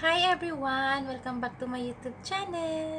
Hi everyone! Welcome back to my YouTube channel!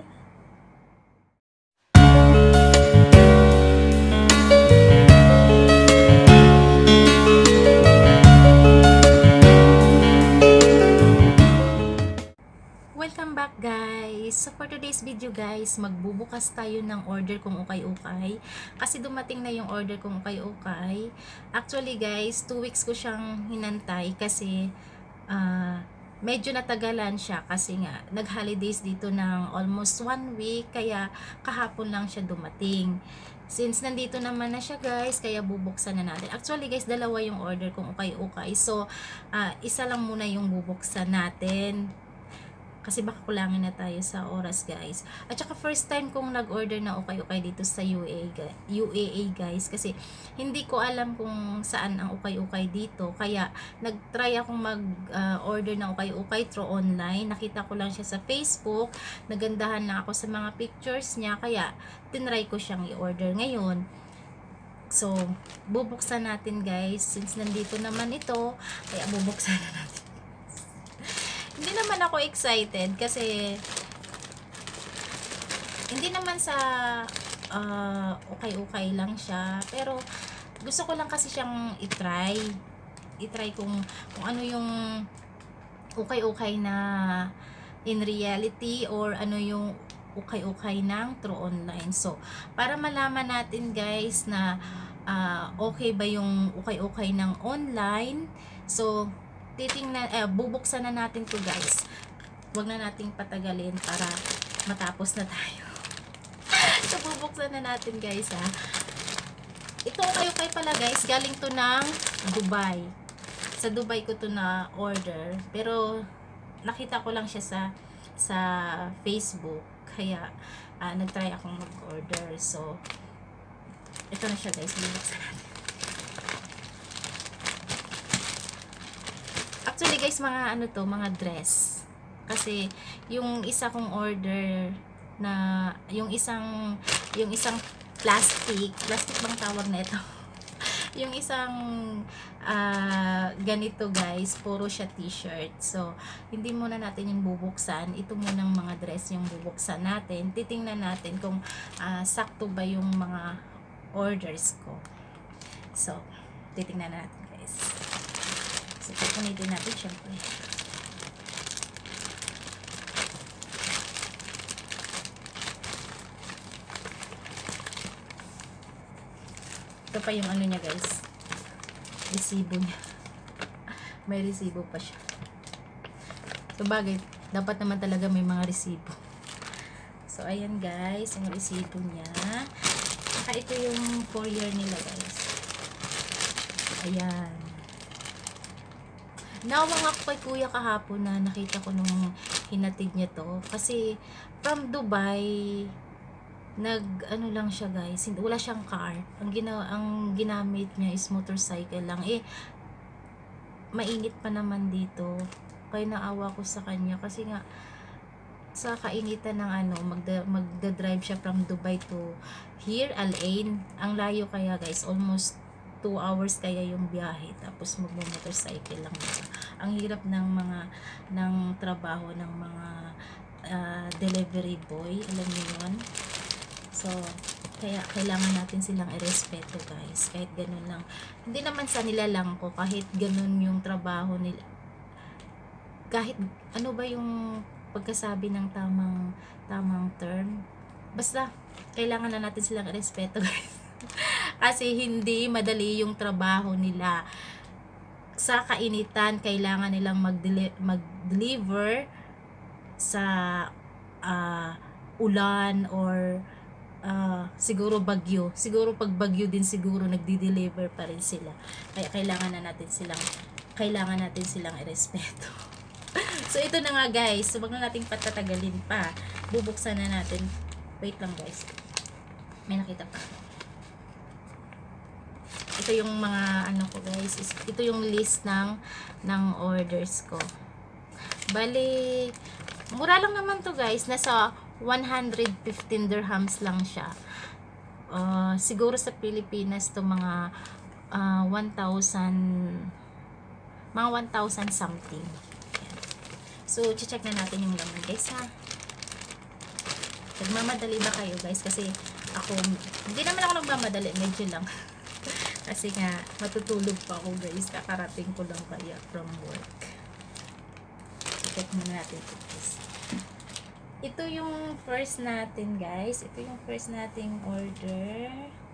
Welcome back guys! So for today's video guys, magbubukas tayo ng order kong ukay-ukay. Kasi dumating na yung order kong ukay-ukay. Actually guys, 2 weeks ko siyang hinantay kasi medyo natagalan siya kasi nga nag-holidays dito ng almost 1 week, kaya kahapon lang siya dumating. Since nandito naman na siya guys, kaya bubuksan na natin. Actually guys, dalawa yung order kong ukay-ukay. So, isa lang muna yung bubuksan natin. Kasi baka kulangin na tayo sa oras guys. At saka first time kong nag-order na ukay-ukay dito sa UAE guys. Kasi hindi ko alam kung saan ang ukay-ukay dito. Kaya nag-try akong mag-order ng ukay-ukay through online. Nakita ko lang siya sa Facebook. Nagandahan lang ako sa mga pictures niya. Kaya tinry ko siyang i-order ngayon. So, bubuksan natin guys. Since nandito naman ito, kaya bubuksan na natin. Hindi naman ako excited kasi hindi naman sa ukay-ukay lang siya, pero gusto ko lang kasi siyang i-try kung ano yung ukay-ukay na in reality or ano yung ukay-ukay ng through online. So para malaman natin guys na okay ba yung ukay-ukay ng online, so bubuksan na natin to guys. Huwag na nating patagalin para matapos na tayo. So bubuksan na natin guys ha. Ito ukay-ukay pala guys, galing to ng Dubai. Sa Dubai ko to na order, pero nakita ko lang siya sa Facebook, kaya nagtry akong mag-order. So ito na siya guys, bubuksan natin. Actually guys, mga dress. Kasi yung isa kong order na yung isang plastic bang tawag na ito? Yung isang ganito guys, puro siya t-shirt. So hindi muna natin yung bubuksan. Ito munang mga dress yung bubuksan natin. Titingnan natin kung sakto ba yung mga orders ko. So titingnan natin guys. So, pupunitin natin syempre. Ito pa yung ano niya guys. Resibo niya. May resibo pa siya. So, bagay, dapat naman talaga may mga resibo. So, ayan guys, yung resibo niya. Saka ito yung courier nila guys. Ayan. Nawang ako kay kuya kahapon na nakita ko nung hinatid niya to. Kasi from Dubai, ano lang siya guys. Wala siyang car. Ang ginamit niya is motorcycle lang. Mainit pa naman dito. Kaya naawa ko sa kanya. Kasi nga, sa kainitan ng magda-drive siya from Dubai to here, Al Ain. Ang layo kaya guys, almost 2 hours kaya yung biyahe, tapos magmo-motorcycle lang siya. Ang hirap ng trabaho ng mga delivery boy, alam niyo yun. So kaya kailangan natin silang irespeto guys, kahit ganun lang. Hindi naman sa nila lang ko, kahit ganun yung trabaho nila, kahit ano ba yung pagkasabi ng tamang term, basta kailangan na natin silang irespeto guys. Kasi hindi madali yung trabaho nila. Sa kainitan, kailangan nilang mag-deliver sa ulan or siguro bagyo. Siguro pag bagyo din siguro nagdi-deliver pa rin sila. Kaya kailangan natin silang irespeto. So ito na nga guys. So wag na nating patatagalin pa. Bubuksan na natin. Wait lang guys. May nakita pa ako. Ito yung mga ko guys, ito yung list ng orders ko. Bali, mura lang naman to guys, nasa 115 dirhams lang siya. Siguro sa Pilipinas to mga 1,000 something. So, check na natin yung laman guys ha. Nagmamadali ba kayo guys? Kasi ako, hindi naman ako nagmamadali, medyo lang. Kasi nga, matutulog pa ako guys. Kakarating ko lang kaya from work. Check muna natin ito guys. Ito yung first natin guys. Ito yung first nating order.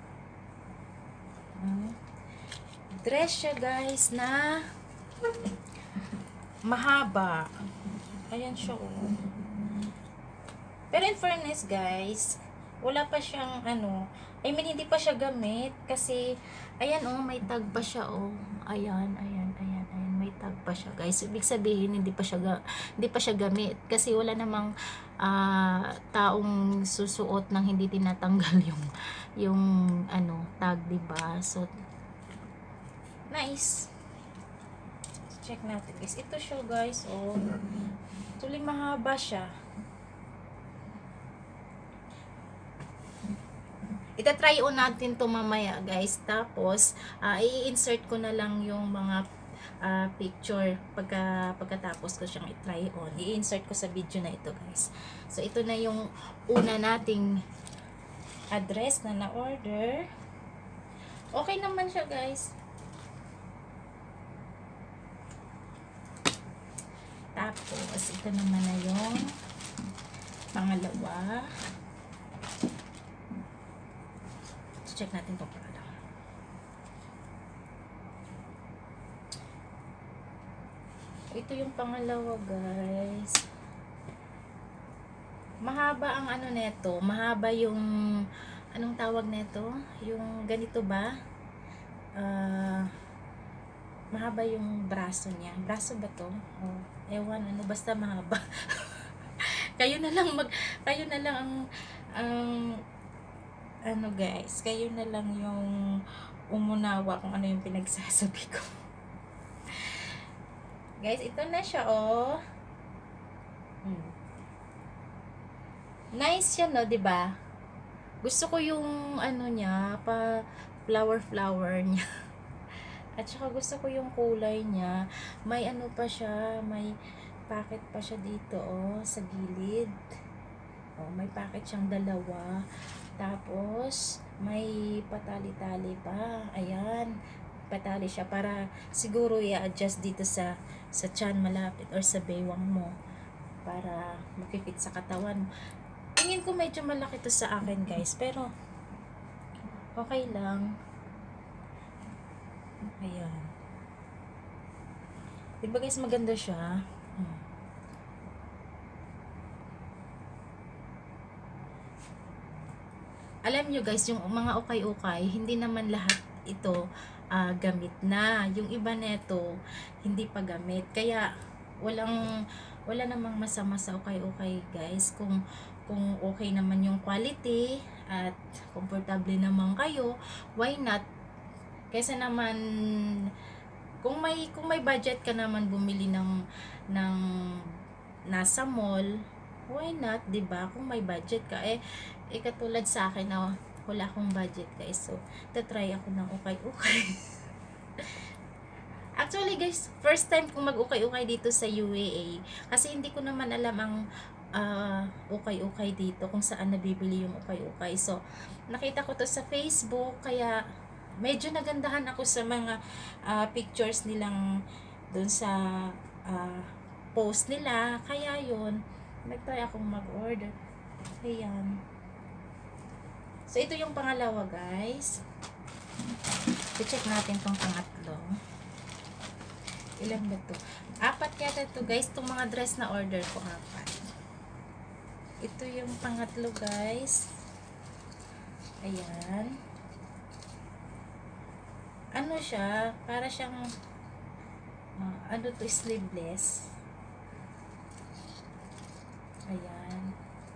Dress siya guys na mahaba. Ayan siya oh. Pero in fairness guys, wala pa siyang ano, I mean hindi pa siya gamit kasi ayan oh, may tag pa siya oh. Ayan, may tag pa siya guys. Ibig sabihin hindi pa siya gamit kasi wala namang taong susuot nang hindi tinatanggal yung ano, tag, 'di ba? So nice. Check natin guys. Ito siya guys oh. Tuloy mahaba siya. Ita-try on natin to mamaya guys. Tapos, i-insert ko na lang yung mga picture pagkatapos ko siyang i-try on. I-insert ko sa video na ito guys. So, ito na yung una nating address na na-order. Okay naman siya guys. Tapos, ito naman na yung pangalawa. Check natin ito para lang. Ito yung pangalawa guys. Mahaba ang ano neto. Mahaba yung anong tawag neto? Yung ganito ba? Mahaba yung braso niya. Braso ba to? Oh, ewan ano basta mahaba. kayo na lang ang ano guys, kayo na lang yung umunawa kung ano yung pinagsasabi ko. Guys, ito na siya oh. Nice siya no, 'di ba? Gusto ko yung ano niya, pa flower niya. At saka gusto ko yung kulay niya. May ano pa siya, may packet pa siya dito oh, sa gilid. Oh, may packet siyang dalawa. Tapos, may patali-tali pa. Ayan. Patali siya para siguro i-adjust dito sa tiyan malapit or sa baywang mo. Para makifit sa katawan. Tingin ko medyo malaki to sa akin guys. Pero, okay lang. Ayan. Diba guys maganda siya? Alam nyo guys, yung mga ukay-ukay, hindi naman lahat ito gamit na. Yung iba neto, hindi pa gamit. Kaya, wala namang masama sa ukay-ukay guys. Kung okay naman yung quality, at komportable naman kayo, why not? Kaysa naman, kung may budget ka naman bumili ng nasa mall, why not, 'di ba? Kung may budget ka katulad sa akin na wala akong budget guys. So, tatry ako ng ukay-ukay. Actually guys, first time kong mag-ukay-ukay dito sa UAE. Kasi hindi ko naman alam ang ukay-ukay dito, kung saan nabibili yung ukay-ukay. So, nakita ko to sa Facebook, kaya medyo nagandahan ako sa mga pictures nilang dun sa post nila. Kaya yun, nag-try akong mag-order. Ayan. So, ito yung pangalawa, guys. I-check natin tong pangatlo. Ilan ba to? 4 yata to, guys. Itong mga dress na order ko, 4. Ito yung pangatlo, guys. Ayan. Ano siya? Para siyang ano to, sleeveless. Ayan.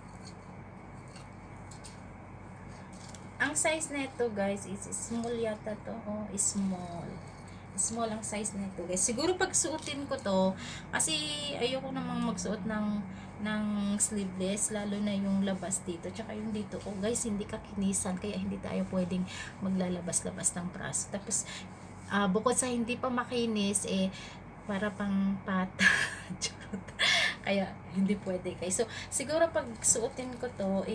Ang size nito guys is small yata to. Oh, small. Small ang size nito guys. Siguro pag suotin ko to, kasi ayoko namang magsuot ng sleeveless, lalo na yung labas dito, tsaka yung dito. Oh guys, hindi kakinisan, kaya hindi tayo pwedeng maglalabas-labas ng braso. Tapos, bukod sa hindi pa makinis, para pang pata. Kaya, hindi pwede guys. So, siguro pag suotin ko to,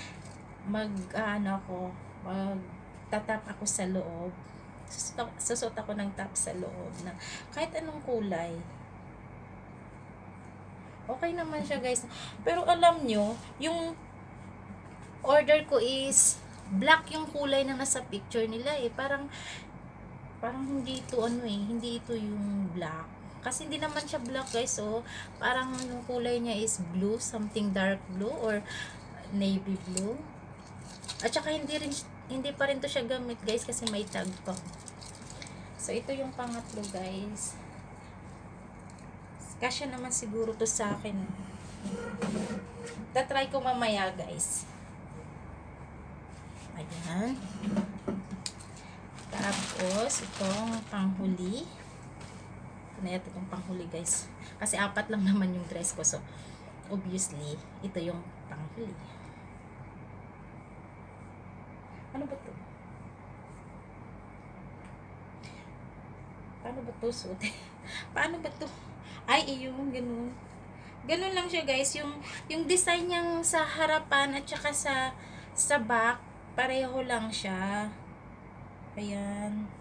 tatap ako sa loob. Susot ako ng top sa loob na kahit anong kulay. Okay naman siya guys. Pero alam nyo, yung order ko is black yung kulay na nasa picture nila parang hindi ito hindi ito yung black. Kasi hindi naman siya black guys. So, parang yung kulay niya is blue, something dark blue or navy blue. At saka hindi pa rin to siya gamit guys kasi may tag pa. So, ito yung pangatlo guys. Kasya naman siguro to sa akin. Tatry ko mamaya guys. Ayan. Tapos, itong panghuli. Ito na itong panghuli guys. Kasi 4 lang naman yung dress ko. So, obviously, ito yung panghuli. Ano ba to? Paano ba to suot? Paano ba to? Ay, yung ganun. Ganun lang siya guys. Yung design niyang sa harapan at saka sa back, pareho lang siya. Ayan.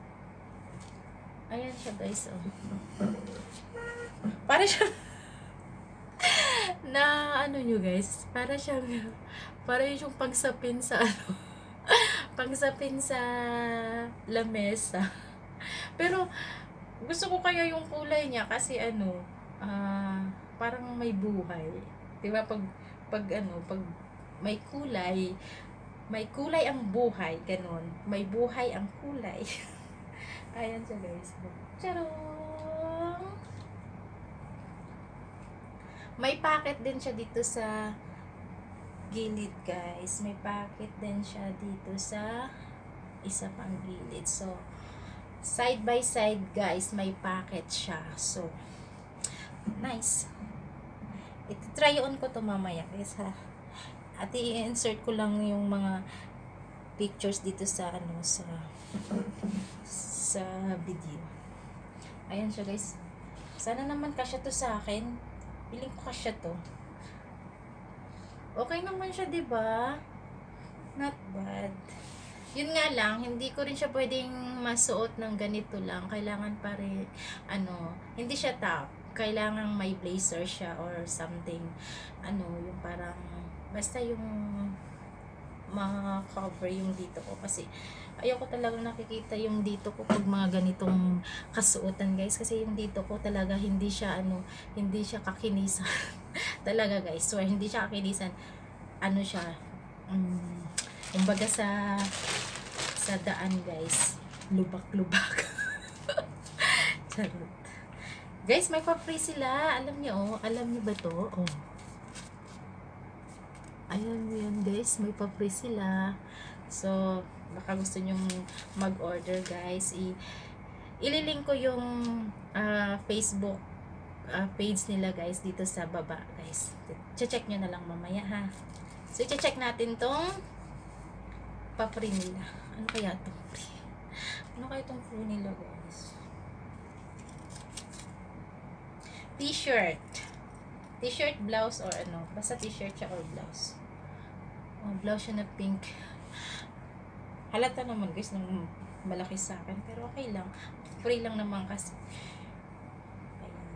Ayan siya guys. Oh. Para siya na ano nyo guys. Para yung pagsapin sa pagsapin sa lamesa. Pero gusto ko kaya yung kulay niya kasi parang may buhay. 'Di ba pag may kulay ang buhay, ganun. May buhay ang kulay. Ayan siya guys. Charong! May pocket din siya dito sa gilid guys. May pocket din siya dito sa isa pang gilid. So, side by side guys, may pocket siya. So, nice. Iti-try on ko to mamaya guys ha. At i-insert ko lang yung mga pictures dito sa sa video. Ayan siya guys. Sana naman kasya to sa akin. Piling ko kasya to. Okay naman siya, 'di ba? Not bad. Yun nga lang, hindi ko rin siya pwedeng masuot ng ganito lang. Kailangan pa rin, hindi siya top. Kailangan may blazer siya or something. Yung parang, basta yung ma-cover yung dito ko. Kasi, ayoko talagang nakikita yung dito ko pag mga ganitong kasuotan guys. Kasi yung dito ko talaga hindi siya kakinisan. Talaga guys, so hindi siya kakinisan. Siya, kumbaga sa daan guys, lubak-lubak. Charot. Guys, may pa-free sila. Alam niyo ba to? Oh. Ayan yan guys, may pa-free sila. So, baka gusto nyo mag-order guys. Ililink ko yung Facebook page nila guys dito sa baba guys. Check nyo na lang mamaya ha. So, check natin tong pa-free nila. Ano kaya itong free? Ano kaya itong free nila guys? T-shirt. T-shirt, blouse, or basta t-shirt siya or blouse. Oh, blouse siya na pink. Halata naman guys nung malaki sa akin. Pero okay lang. Free lang naman kasi. Ayan.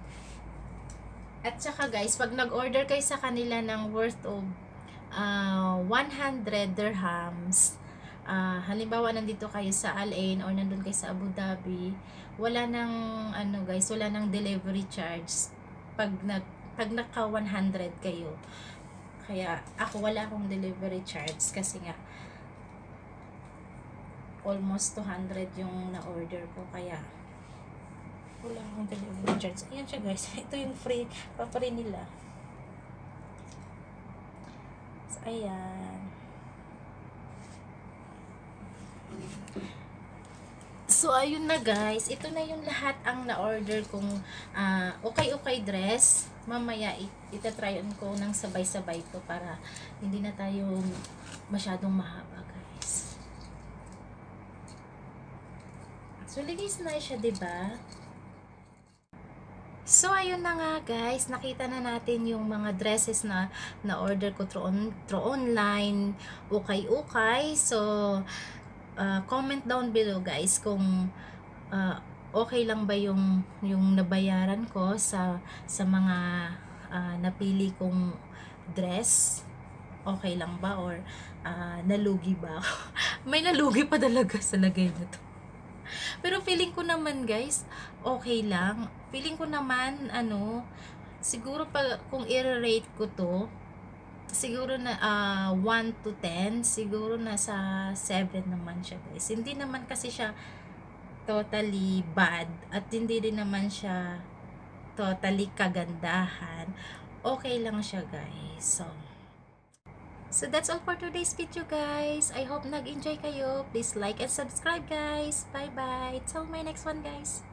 At saka guys, pag nag-order kayo sa kanila ng worth of 100 dirhams, halimbawa nandito kayo sa Al Ain or nandun kayo sa Abu Dhabi, wala nang wala nang delivery charge pag naka 100 kayo. Kaya ako wala akong delivery charge kasi nga almost 200 yung na-order ko, kaya wala akong delivery charge. Ayan siya guys. Ito yung free nila. So, ayan. So, ayun na guys. Ito na yung lahat ang na-order kong okay dress. Mamaya, itatry on ko ng sabay-sabay to para hindi na tayo masyadong mahaba guys. Actually guys, nice siya, diba? So, ayun na nga guys, nakita na natin yung mga dresses na na-order ko through online, ukay-ukay. So, comment down below guys kung okay lang ba yung nabayaran ko sa mga napili kong dress. Okay lang ba or nalugi ba ako? May nalugi pa talaga sa lagay na to. Pero feeling ko naman guys, okay lang. Feeling ko naman, siguro kung i-rate ko to, siguro na 1 to 10, siguro nasa 7 naman siya guys. Hindi naman kasi siya totally bad at hindi din naman siya totally kagandahan. Okay lang siya guys. So that's all for today's video guys. I hope nag-enjoy kayo. Please like and subscribe guys. Bye bye. Till my next one guys.